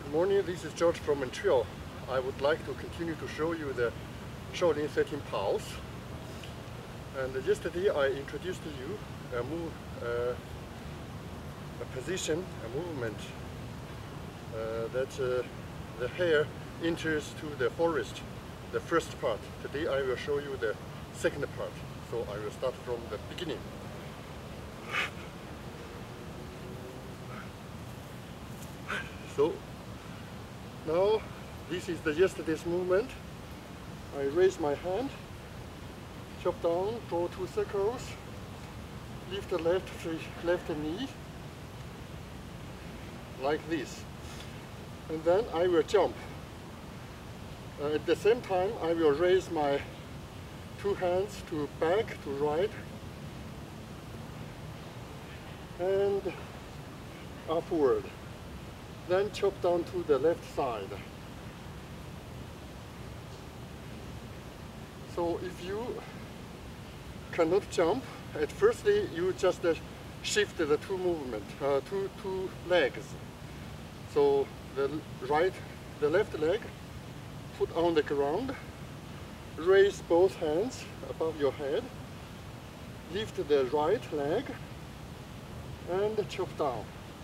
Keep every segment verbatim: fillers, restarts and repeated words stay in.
Good morning, this is George from Montreal. I would like to continue to show you the Shaolin thirteen pulse. And yesterday I introduced to you a, move, uh, a position, a movement uh, that uh, the hare enters to the forest, the first part. Today I will show you the second part. So I will start from the beginning. So now this is the yesterday's movement. I raise my hand, chop down, draw two circles, lift the left left knee like this, and then I will jump. Uh, at the same time, I will raise my two hands to back, to right, and upward. Then chop down to the left side. So if you cannot jump, at firstly you just uh, shift the two movement, uh, two two legs. So the right, the left leg, put on the ground, raise both hands above your head, lift the right leg, and chop down.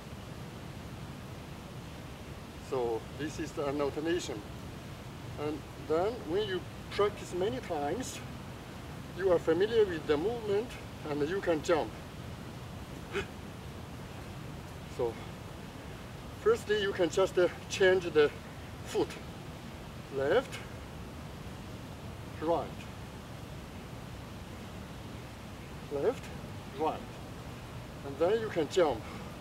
So this is an alternation. And then when you practice many times, you are familiar with the movement and you can jump. So firstly you can just uh, change the foot. Left, right. Left, right. And then you can jump.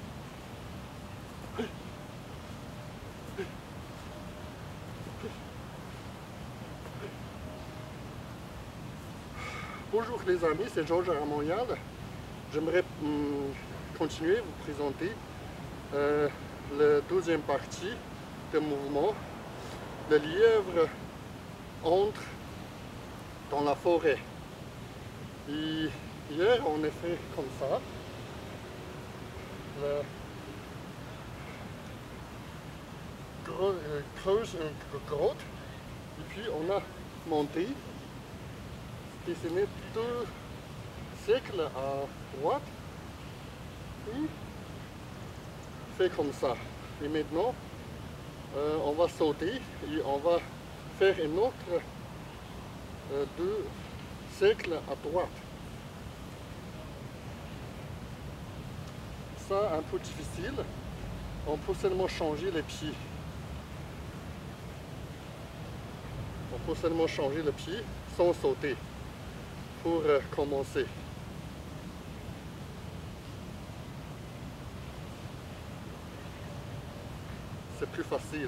Bonjour les amis, c'est Georges à Montréal. J'aimerais hum, continuer, vous présenter euh, la deuxième partie du mouvement. Le lièvre entre dans la forêt. Et hier, on a fait comme ça. Le gros, euh, creuse une grotte. Et puis on a monté. Dessiner deux cercles à droite, puis fait comme ça. Et maintenant, euh, on va sauter et on va faire un autre euh, deux cercles à droite. Ça, un peu difficile. On peut seulement changer les pieds. On peut seulement changer le pied sans sauter. Pour euh, commencer. C'est plus facile.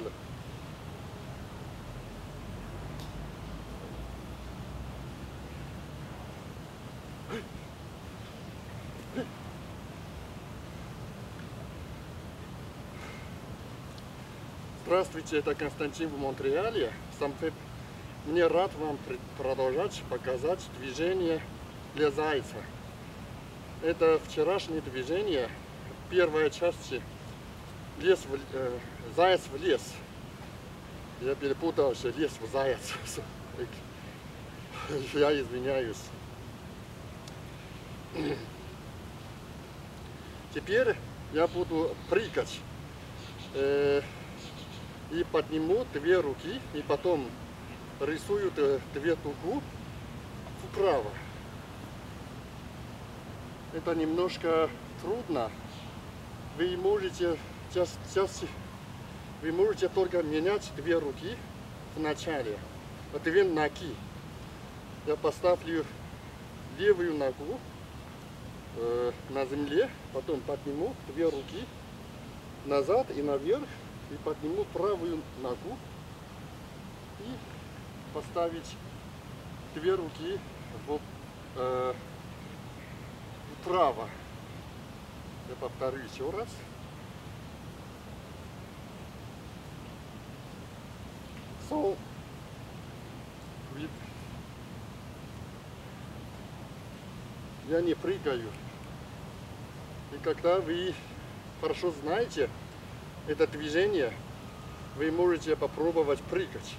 Здравствуйте, это Константин в Монреале. Сам Мне рад вам продолжать показать движение для зайца. Это вчерашнее движение, первая часть лес в, э, заяц в лес. Я перепутался, лес в заяц. Я извиняюсь. Теперь я буду прыгать э, и подниму две руки и потом рисуют две дугу вправо. Это немножко трудно. Вы можете, сейчас, вы можете только менять две руки в начале, две ноги. Я поставлю левую ногу э, на земле, потом подниму две руки назад и наверх, и подниму правую ногу и поставить две руки в, э, вправо. Я повторю еще раз. So, я не прыгаю. И когда вы хорошо знаете это движение, вы можете попробовать прыгать.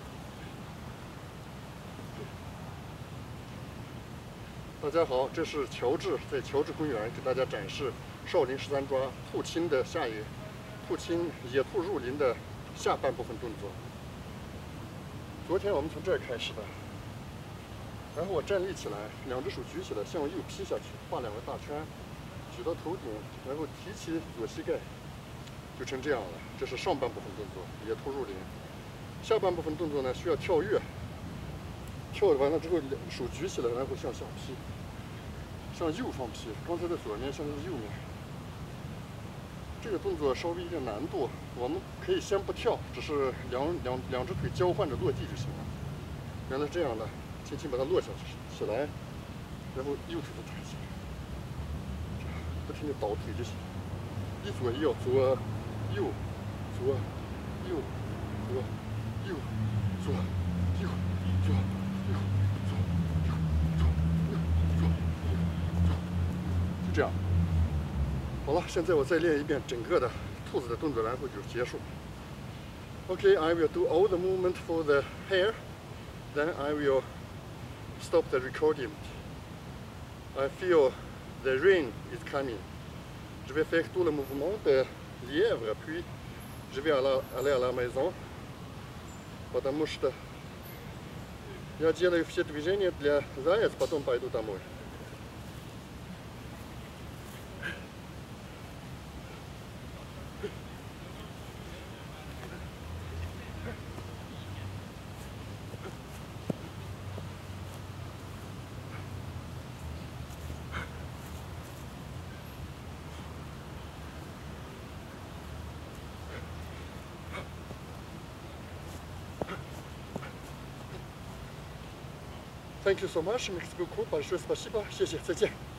大家好，这是乔治在乔治公园给大家展示少林十三抓兔轻的下野兔轻野兔入林的下半部分动作。昨天我们从这儿开始的，然后我站立起来，两只手举起来，向右劈下去，画两个大圈，举到头顶，然后提起左膝盖，就成这样了。这是上半部分动作，野兔入林。下半部分动作呢，需要跳跃。 跳完了之后，手举起来，然后向下劈，向右方劈。刚才在左面，现在是右面。这个动作稍微有点难度，我们可以先不跳，只是两两两只腿交换着落地就行了。原来这样的，轻轻把它落下去起来，然后右腿再抬起来，这样不停地倒腿就行。一左一右，左右左右左右左右左。 就这样，好了，现在我再练一遍整个的兔子的动作，然后就结束。Okay, I will do all the movement for the hare, then I will stop the recording. I feel the rain is coming. Je vais faire tout le mouvement de lièvre, puis je vais aller à la maison, потому что я делаю все движения для заяц, потом пойду домой. Thank you so much, Mexico Cool, большое спасибо, 谢谢，再见。